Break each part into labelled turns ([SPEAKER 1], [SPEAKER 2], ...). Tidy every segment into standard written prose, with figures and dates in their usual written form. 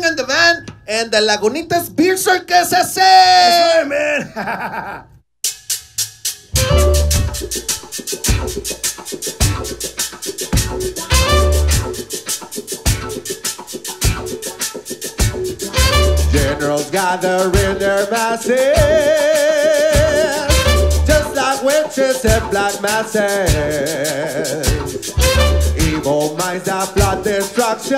[SPEAKER 1] in the van, and the Lagunitas Beer Circus SS!
[SPEAKER 2] That's right, man!
[SPEAKER 3] Generals gather in their masses, just like witches and black masses. Evil minds that plot destruction,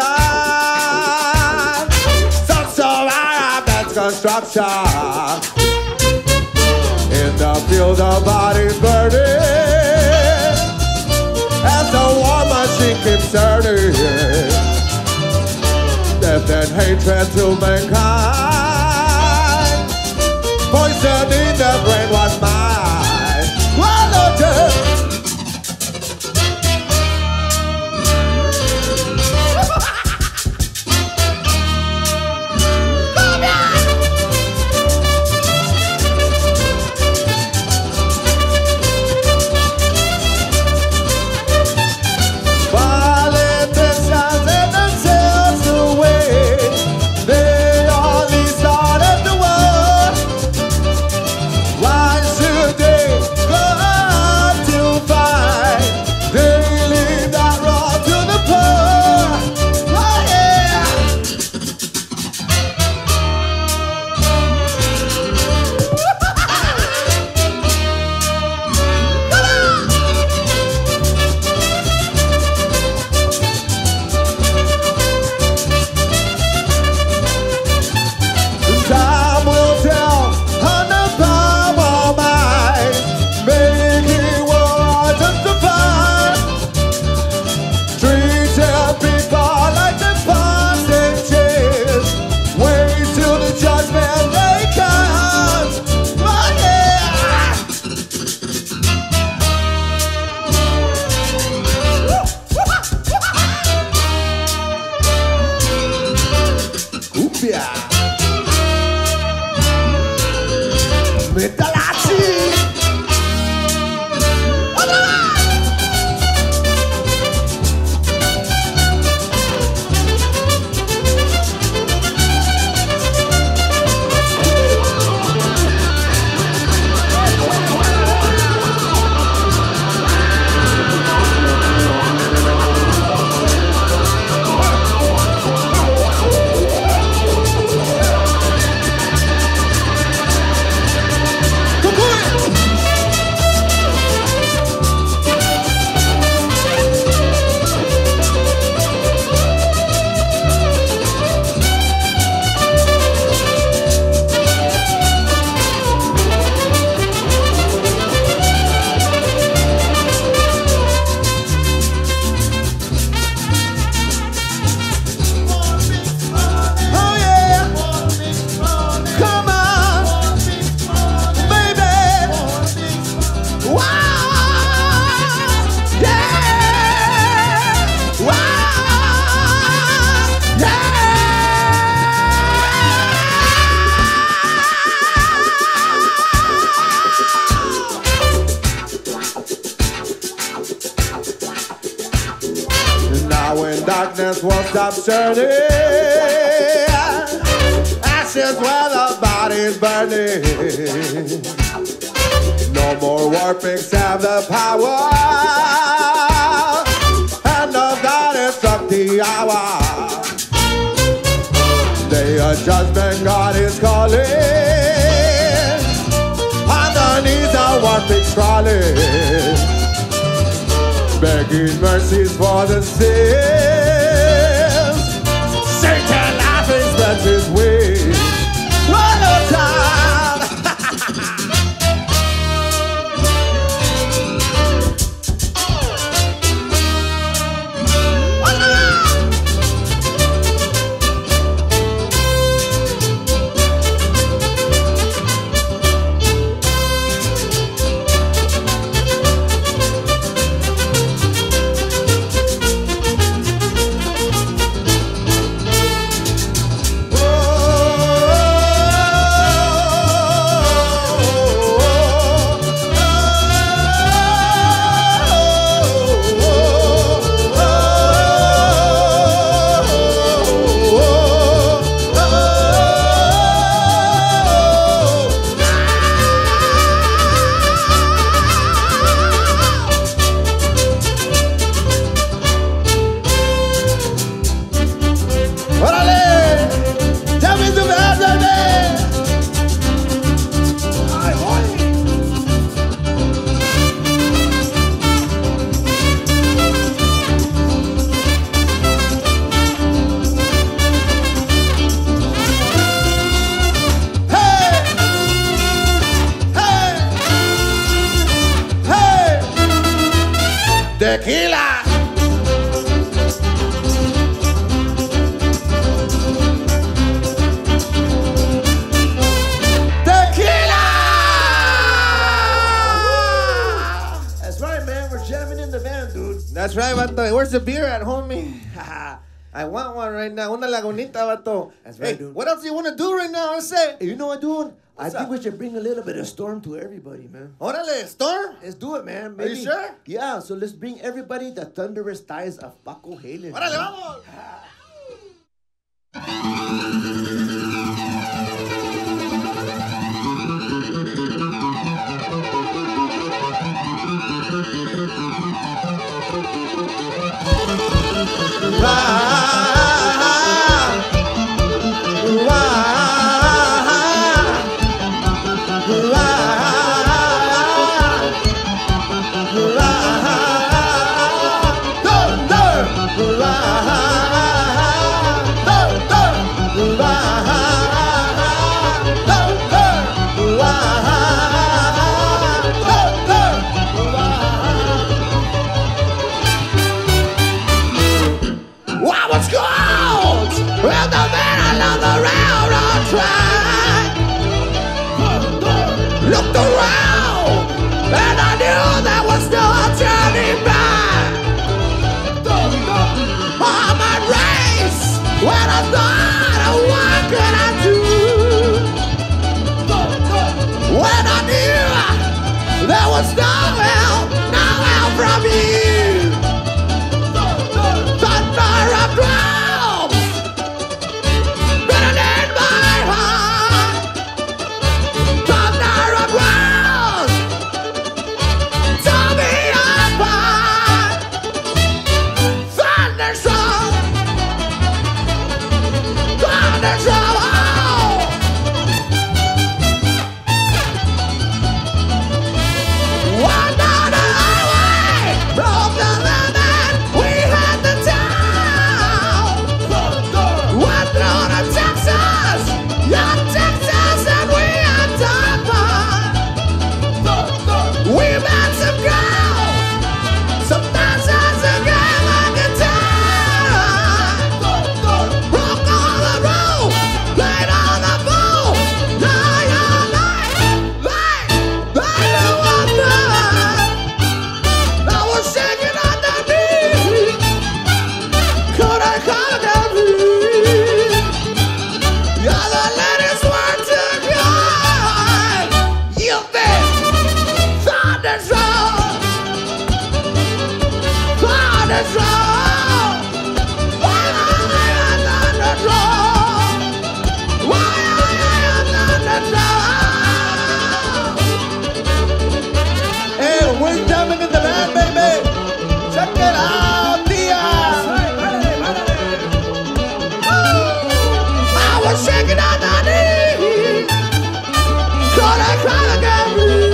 [SPEAKER 3] some so Arab's construction. In the field the bodies burning, as the war machine keeps turning. Death and hatred to mankind, poisoning the brainwashed mind. Swallow death. Metalachi! Darkness won't stop turning, ashes where the body's burning. No more war pigs have the power, and of God has struck the hour. Day of judgment God is calling, underneath the war pigs crawling, begging mercies for the sins. Satan laughing spreads his wings. One more time.
[SPEAKER 1] That's right, vato. Where's the beer at, homie? I want one right now. Una Lagunita, vato.
[SPEAKER 2] That's right,
[SPEAKER 1] hey,
[SPEAKER 2] dude.
[SPEAKER 1] What else do you want to do right now? Let's say.
[SPEAKER 2] Hey, you know what, dude? I think
[SPEAKER 1] up?
[SPEAKER 2] we should bring a little bit of storm to everybody, man.
[SPEAKER 1] Orale, Storm.
[SPEAKER 2] Let's do it, man.
[SPEAKER 1] Are you sure?
[SPEAKER 2] Yeah, so let's bring everybody the thunderous thighs of Paco Halen.
[SPEAKER 1] Orale, vamos.
[SPEAKER 3] Looked around, and I knew there was no turning back. I'm at race when I thought, what could I do? When I knew there was no help from you. Thunder of drums, better than my heart. Thunder of drums, tore me apart. Thunderstruck, thunderstruck. One down the highway, broke the limit, we had the town. Went through to Texas, young Texas, and we had time fun. We met some girls, some dancers and gave a guitar. Broke all the rules, played all the fool. Now you're like the wonder. I was shaking on the beat. Could I call it a beat? Yeah, the ladies were too good. You think thunderstruck, thunderstruck. Why are you thunderstruck? Why are you thunderstruck?
[SPEAKER 1] Hey, we're jamming in the band, baby. Check it out, Tia.
[SPEAKER 3] I was shaking on the knee. Could I cry again?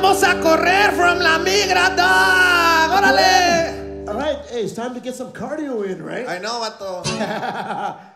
[SPEAKER 1] vamos a correr from la migra, dog. ¡Órale!
[SPEAKER 2] All right, hey, it's time to get some cardio in, right?
[SPEAKER 1] I know, vato.